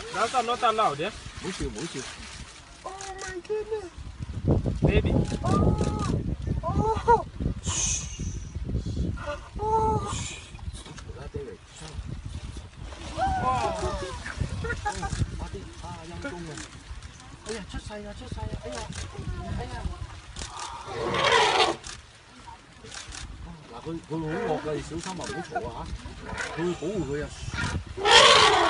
Not that loud, yeah? 冇笑冇笑。 Oh my goodness. Baby. Oh. Oh. 阿爹嚟。 哇！ 快啲啊！陰公啊！哎呀，出世啦！出世啦！哎呀！哎呀！嗱，佢好惡㗎，你小心啊！唔好嘈啊嚇！佢會保護佢啊。